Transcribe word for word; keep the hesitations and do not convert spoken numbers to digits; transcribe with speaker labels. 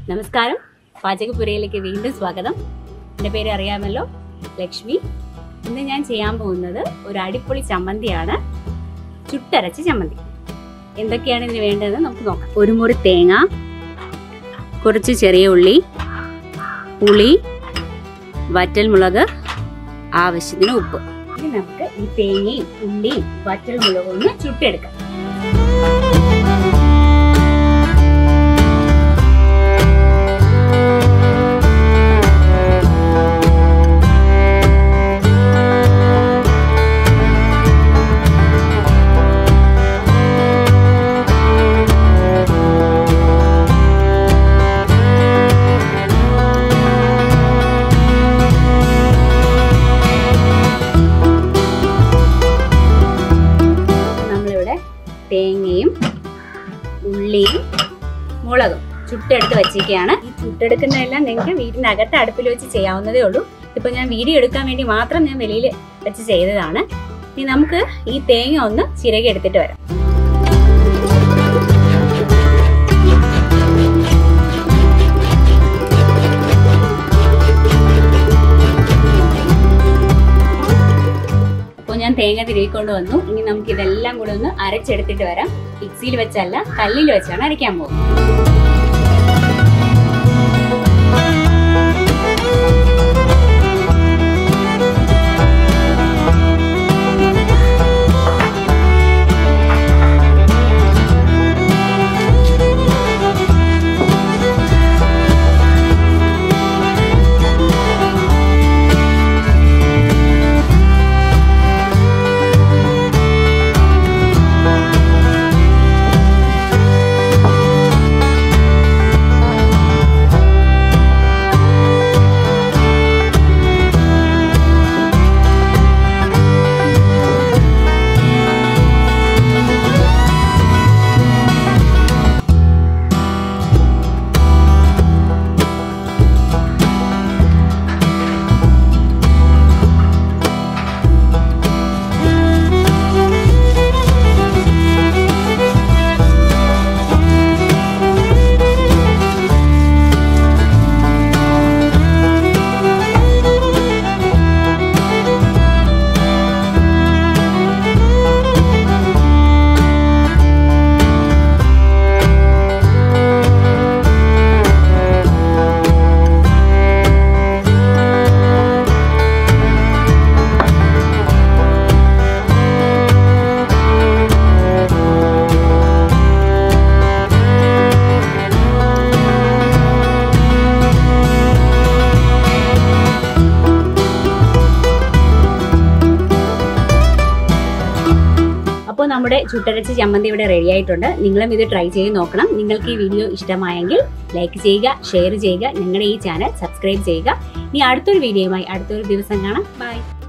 Speaker 1: നമസ്കാരം, പാചകപ്പുരയിലേക്ക് വീണ്ടും സ്വാഗതം. എൻ്റെ പേര് അറിയാമല്ലോ, ലക്ഷ്മി. ഇന്ന് ഞാൻ ചെയ്യാൻ പോകുന്നത് ഒരു അടിപൊളി ചമ്മന്തിയാണ്, ചുട്ടരച്ച ചമ്മന്തി. എന്തൊക്കെയാണ് ഇതിന് വേണ്ടതെന്ന് നമുക്ക് നോക്കാം. ഒരു മുറി തേങ്ങ, കുറച്ച് ചെറിയ ഉള്ളി, പുളി, വറ്റൽമുളക്, ആവശ്യത്തിന് ഉപ്പ്. ഇനി നമുക്ക് ഈ തേങ്ങയും ഉള്ളിയും വറ്റൽമുളകും ഒന്ന് ചുട്ടെടുക്കാം. തേങ്ങയും ഉള്ളിയും മുളകും ചുട്ടെടുത്ത് വെച്ചിരിക്കുകയാണ്. ഈ ചുട്ടെടുക്കുന്നതെല്ലാം നിങ്ങൾക്ക് വീടിനകത്ത് അടുപ്പിൽ വെച്ച് ചെയ്യാവുന്നതേ ഉള്ളൂ. ഇപ്പൊ ഞാൻ വീഡിയോ എടുക്കാൻ വേണ്ടി മാത്രം ഞാൻ വെളിയിൽ വെച്ച് ചെയ്തതാണ്. ഇനി നമുക്ക് ഈ തേങ്ങ ഒന്ന് ചിരകി എടുത്തിട്ട് വരാം. ഞാൻ തേങ്ങ തിരുകിക്കൊണ്ട് വന്നു. ഇനി നമുക്ക് ഇതെല്ലാം കൂടെ ഒന്ന് അരച്ചെടുത്തിട്ട് വരാം. മിക്സിയിൽ വെച്ചല്ല, കല്ലിൽ വെച്ചാണ് അരയ്ക്കാൻ പോകുന്നത്. അപ്പോൾ നമ്മുടെ ചുട്ടരച്ച ചമ്മന്തി ഇവിടെ റെഡി ആയിട്ടുണ്ട്. നിങ്ങളും ഇത് ട്രൈ ചെയ്ത് നോക്കണം. നിങ്ങൾക്ക് ഈ വീഡിയോ ഇഷ്ടമായെങ്കിൽ ലൈക്ക് ചെയ്യുക, ഷെയർ ചെയ്യുക, നിങ്ങളുടെ ഈ ചാനൽ സബ്സ്ക്രൈബ് ചെയ്യുക. ഇനി അടുത്തൊരു വീഡിയോയുമായി അടുത്തൊരു ദിവസം കാണാം. ബൈ.